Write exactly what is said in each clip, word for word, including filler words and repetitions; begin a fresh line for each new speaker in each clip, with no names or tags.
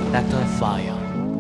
닥터 파이어.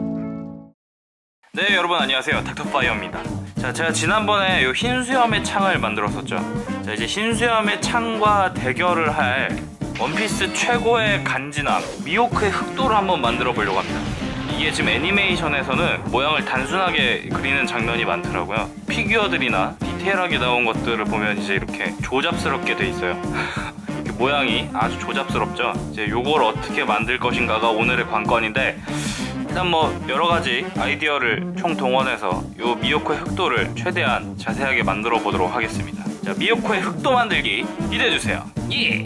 네, 여러분 안녕하세요. 닥터 파이어입니다. 자, 제가 지난번에 요 흰 수염의 창을 만들었었죠. 자, 이제 흰 수염의 창과 대결을 할 원피스 최고의 간지남 미호크의 흑도를 한번 만들어 보려고 합니다. 이게 지금 애니메이션에서는 모양을 단순하게 그리는 장면이 많더라고요. 피규어들이나 디테일하게 나온 것들을 보면 이제 이렇게 조잡스럽게 돼 있어요. 이렇게 모양이 아주 조잡스럽죠. 이제 요걸 어떻게 만들 것인가가 오늘의 관건인데, 일단 뭐 여러가지 아이디어를 총동원해서 요 미호크의 흑도를 최대한 자세하게 만들어 보도록 하겠습니다. 자, 미호크의 흑도 만들기 기대해주세요. 예!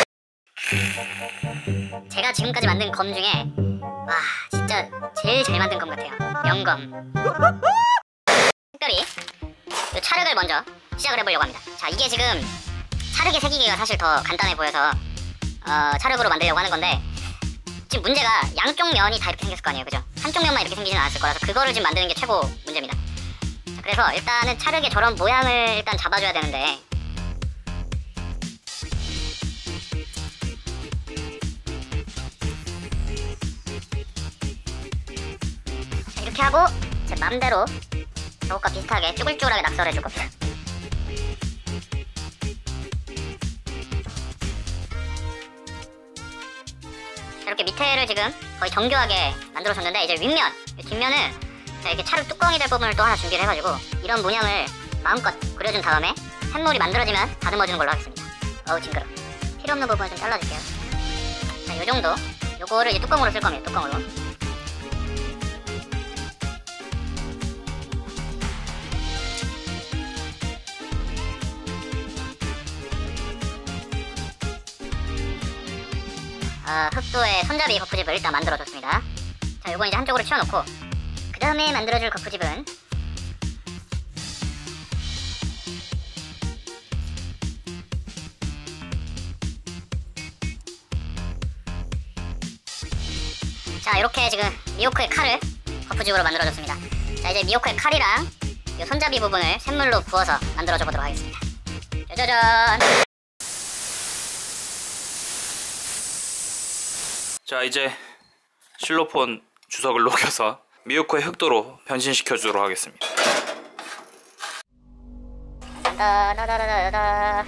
제가 지금까지 만든 검 중에 와 진짜 제일 잘 만든 검 같아요. 영검. 특별히 이 찰흙을 먼저 시작을 해보려고 합니다. 자, 이게 지금 찰흙의 새기기가 사실 더 간단해 보여서 어, 찰흙으로 만들려고 하는 건데, 지금 문제가 양쪽 면이 다 이렇게 생겼을 거 아니에요, 그죠? 한쪽 면만 이렇게 생기진 않았을 거라서 그거를 지금 만드는 게 최고 문제입니다. 자, 그래서 일단은 찰흙의 저런 모양을 일단 잡아줘야 되는데, 이렇게 하고 제 맘대로 저것과 비슷하게 쭈글쭈글하게 낙서를 해줄 겁니다. 이렇게 밑에를 지금 거의 정교하게 만들어줬는데, 이제 윗면, 뒷면은 자, 이렇게 찰흙 뚜껑이 될 부분을 또 하나 준비를 해가지고 이런 문양을 마음껏 그려준 다음에 샘물이 만들어지면 다듬어주는 걸로 하겠습니다. 어우 징그러. 필요 없는 부분을 좀 잘라줄게요. 자, 요정도. 요거를 이제 뚜껑으로 쓸 겁니다. 뚜껑으로. 어, 흑도의 손잡이 거푸집을 일단 만들어줬습니다. 자, 요건 이제 한쪽으로 치워놓고, 그 다음에 만들어줄 거푸집은 자, 이렇게 지금 미호크의 칼을 거푸집으로 만들어줬습니다. 자, 이제 미호크의 칼이랑 요 손잡이 부분을 샘물로 부어서 만들어줘 보도록 하겠습니다. 짜자잔!
자, 이제 실로폰 주석을 녹여서 미호크의 흑도로 변신시켜 주도록 하겠습니다.
다다다다다다.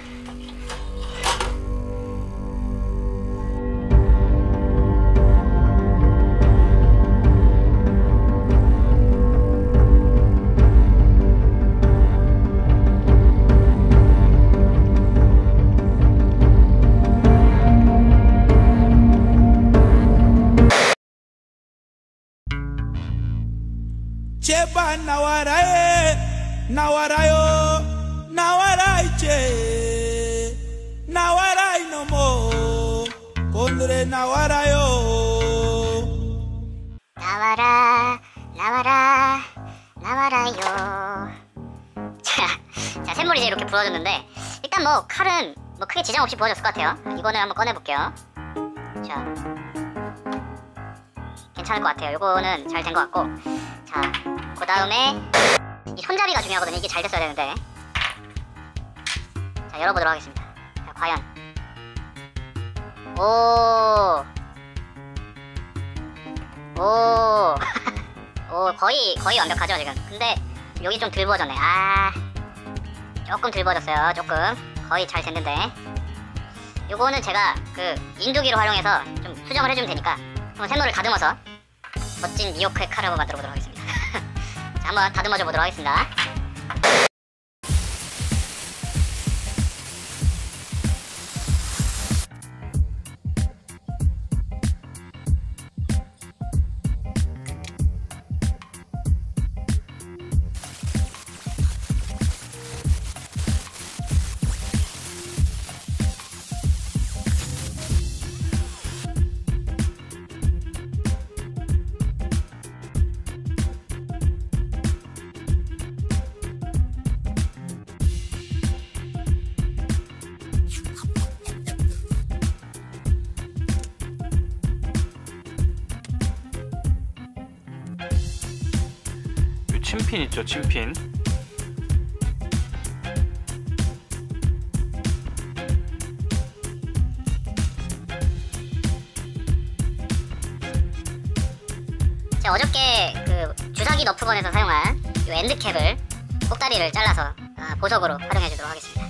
제발 나와라에 나와라요 나와라 이제 나와라 이놈어 오늘의 나와라요
나와라 나와라 나와라요. 자, 자 샘물이 이제 이렇게 부어졌는데, 일단 뭐 칼은 뭐 크게 지장 없이 부어졌을 것 같아요. 이거는 한번 꺼내볼게요. 자, 괜찮을 것 같아요. 이거는 잘 된 것 같고, 자, 그 다음에 이 손잡이가 중요하거든요. 이게 잘 됐어야 되는데. 자, 열어보도록 하겠습니다. 자, 과연 오, 오, 오, 거의 거의 완벽하죠 지금. 근데 여기 좀 덜 부어졌네. 아, 조금 덜 부어졌어요. 조금. 거의 잘 됐는데, 요거는 제가 그 인두기를 활용해서 좀 수정을 해주면 되니까 한번 샘물을 다듬어서 멋진 미호크의 칼을 한번 만들어 보도록 하겠습니다. 자, 한번 다듬어줘 보도록 하겠습니다.
침핀 있죠, 침핀.
제가 어저께 그 주사기 너프건에서 사용한 이 엔드캡을 꼭다리를 잘라서 아, 보석으로 활용해 주도록 하겠습니다.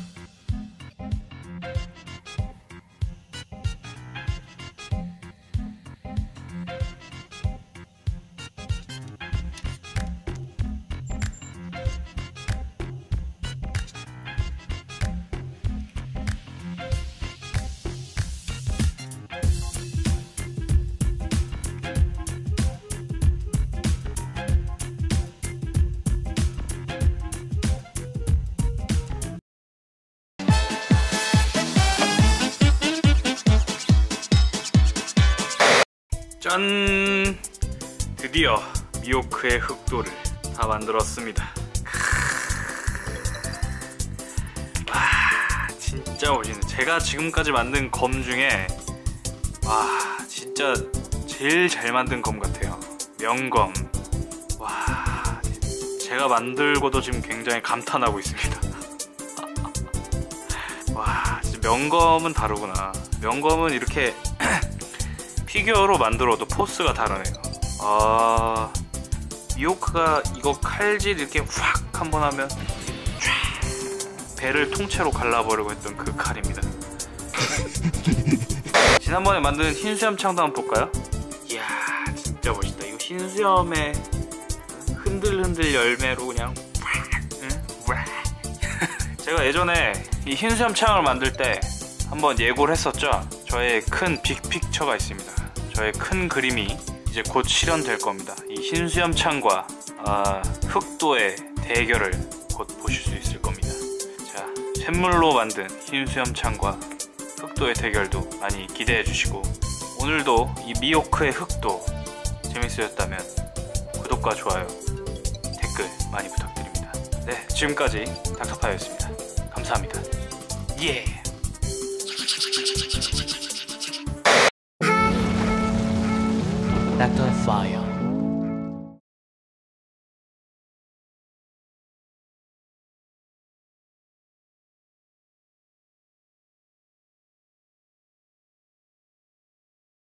짠! 드디어 미호크의 흑도를 다 만들었습니다. 와, 진짜 멋있네. 제가 지금까지 만든 검 중에 와, 진짜 제일 잘 만든 검 같아요. 명검. 와, 제가 만들고도 지금 굉장히 감탄하고 있습니다. 와, 진짜 명검은 다르구나. 명검은 이렇게 피규어로 만들어도 포스가 다르네요. 아, 미호크가 이거 칼질 이렇게 확 한번 하면 쫙 배를 통째로 갈라버리고 했던 그 칼입니다. 지난번에 만든 흰수염 창도 한번 볼까요? 이야, 진짜 멋있다. 이거 흰수염에 흔들흔들 열매로 그냥 제가 예전에 이 흰수염 창을 만들 때 한번 예고를 했었죠. 저의 큰 빅픽처가 있습니다. 저의 큰 그림이 이제 곧 실현될 겁니다. 이 흰수염 창과 아, 흑도의 대결을 곧 보실 수 있을 겁니다. 자, 샘물로 만든 흰수염 창과 흑도의 대결도 많이 기대해 주시고, 오늘도 이 미호크의 흑도 재밌으셨다면 구독과 좋아요, 댓글 많이 부탁드립니다. 네, 지금까지 닥터파이였습니다. 감사합니다. 예.
닥터 파이어